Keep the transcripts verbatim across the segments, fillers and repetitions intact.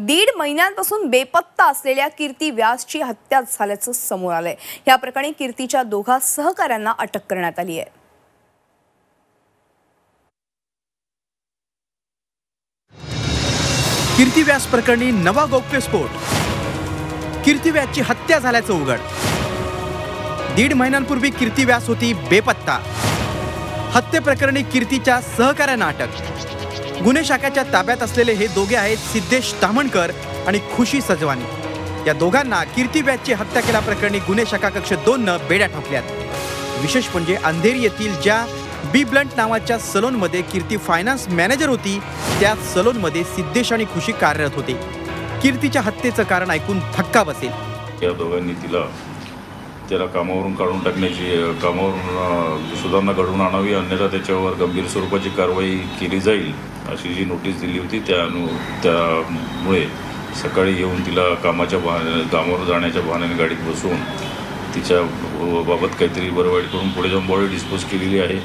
दीड महिन्यांपासून बेपत्ता असलेल्या कीर्ती व्यासची हत्या झाल्याचं समोर आलंय। या प्रकरणी कीर्तीच्या दोघा सहकाऱ्यांना अटक करण्यात आली आहे। कीर्ती व्यास प्रकरणी नवा गौप्यस्फोट। कीर्ती व्यासची हत्या झाल्याचं उघड। दीड महिन्यांपूर्वी कीर्ती व्यास होती बेपत्ता। हत्येप्रकरणी कीर्तीच्या सहकाऱ्यांना अटक। गुन्हे शाखेच्या ताब्यात असलेले हे दोघे आहेत सिद्धेश ताम्हणकर आणि खुशी सजवानी। या दोघांना कीर्ती व्यासची हत्या केल्याप्रकरणी गुन्हे शाखा कक्ष दोन न बेड्या ठोकल्यात। विशेष म्हणजे अंधेरी येथील ज्या बी ब्लंट नावाच्या सलोनमध्ये कीर्ती फायनान्स मॅनेजर होती, त्या सलोनमध्ये सिद्धेश आणि खुशी कार्यरत होते। कीर्तीच्या हत्येचं कारण ऐकून धक्का बसेल। या दोघांनी तिला त्याला कामावरून काढून टाकण्याची, कामावरून सुधारणा घडवून आणावी, अन्यथा त्याच्यावर गंभीर स्वरूपाची कारवाई केली जाईल अशी जी नोटीस दिली होती, त्या अनु त्यामुळे सकाळी येऊन तिला कामाच्या बहाणे कामावर जाण्याच्या बहाण्याने गाडीत बसवून तिच्या बाबत काहीतरी बरं वाईट करून पुढे जाऊन बॉडी डिस्पोज केलेली आहे।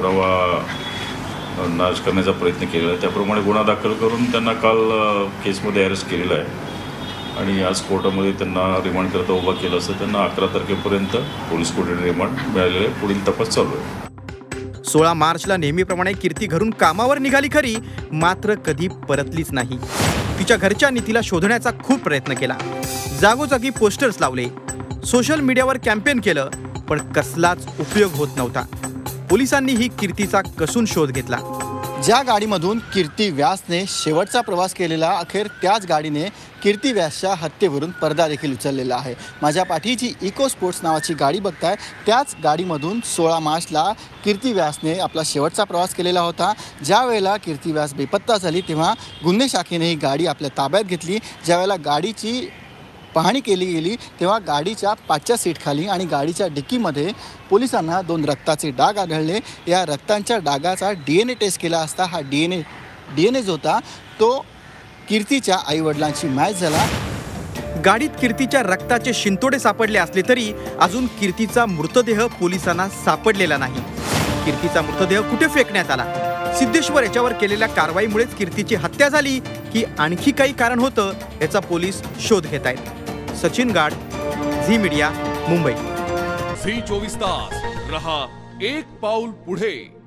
पुरावा नाश करण्याचा प्रयत्न केलेला आहे। त्याप्रमाणे गुन्हा दाखल करून त्यांना काल केसमध्ये अरेस्ट केलेला आहे आणि आज कोर्टामध्ये त्यांना रिमांड करता उभा केलं असं त्यांना अकरा तारखेपर्यंत पोलीस कोठडी रिमांड मिळालेले, पुढील तपास चालू आहे। सोळा मार्चला नेहमीप्रमाणे कीर्ती घरून कामावर निघाली खरी, मात्र कधी परतलीच नाही। तिच्या घरच्यांनी तिला शोधण्याचा खूप प्रयत्न केला। जागोजागी पोस्टर्स लावले, सोशल मीडियावर कॅम्पेन केलं, पण कसलाच उपयोग होत नव्हता। पोलिसांनी ही कीर्तीचा कसून शोध घेतला। ज्या गाडीमधून कीर्ती व्यासने शेवटचा प्रवास केलेला, अखेर त्याच गाडीने कीर्ती व्यासच्या हत्येवरून पडदा देखील उचललेला आहे। माझ्या पाठीची इको स्पोर्ट्स नावाची गाडी बघताय, त्याच गाडीमधून सोळा मार्चला कीर्ती व्यासने आपला शेवटचा प्रवास केलेला होता। ज्या वेळेला कीर्ती व्यास बेपत्ता झाली तेव्हा गुन्हे शाखेने ही गाडी आपल्या ताब्यात घेतली। ज्यावेळेला गाडीची पाहणी केली गेली तेव्हा गाडीच्या पाचच्या सीटखाली आणि गाडीच्या डिक्कीमध्ये पोलिसांना दोन रक्ताचे डाग आढळले। या रक्तांच्या डागाचा डी एन ए टेस्ट केला असता हा D N A D N A जो होता तो कीर्तीच्या आईवडिलांची मॅच झाला। गाडीत कीर्तीच्या रक्ताचे शिंतोडे सापडले असले तरी अजून कीर्तीचा मृतदेह पोलिसांना सापडलेला नाही। कीर्तीचा मृतदेह कुठे फेकण्यात आला? सिद्धेश्वर याच्यावर केलेल्या कारवाईमुळेच कीर्तीची हत्या झाली की आणखी काही कारण होतं, याचा पोलीस शोध घेत आहेत। सचिन गाड, झी मीडिया, मुंबई। झी चोवीस तास रहा एक पाऊल पुढे।